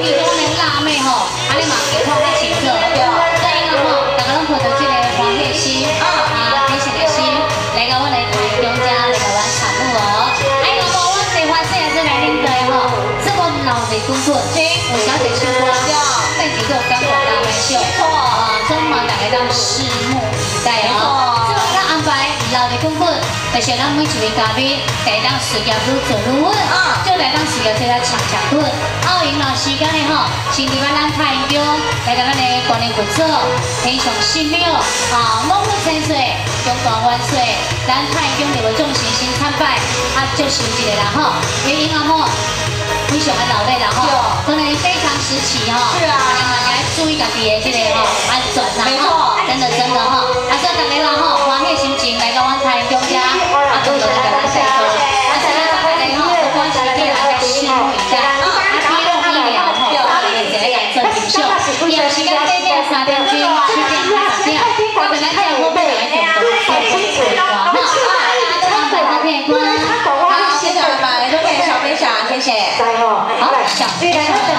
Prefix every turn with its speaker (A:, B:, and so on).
A: 比如说我们辣妹吼，啊你嘛给我较清楚，对，所以讲吼，大家拢抱着这个欢喜心啊，喜庆的心来到我们台中遮来到阮产物哦。还有无？我最欢喜的是来恁队吼，这么老的滚滚，有小姐唱歌，背景都有钢管大妹秀，啊，中华大家当拭目以待哦。这么咱安排老的滚滚。就是咱每一位嘉宾，来当事业愈做愈稳，就来当事业做来强强稳。奥运老时间的吼，先伫咱太中来到咱的观念不错，天上神庙啊，猛虎千岁，中大万岁，咱太中就会众神先参拜，就是一个啦吼，因为吼非常的老累啦吼，可能非常时期吼，是啊，大家注意家己的这个吼安全啦吼，真的吼，所以大家啦吼，欢喜心情来到阮太中遮。都是给咱晒出，所以大家吼，不管是对大家拭目以待，比如医疗吼，一个来做评秀，有时间短短3点钟，7点10点，我本来这样我本来就做做哈，大家都安排好片，好，接着吧，都给小飞侠，谢谢，好，小飞侠。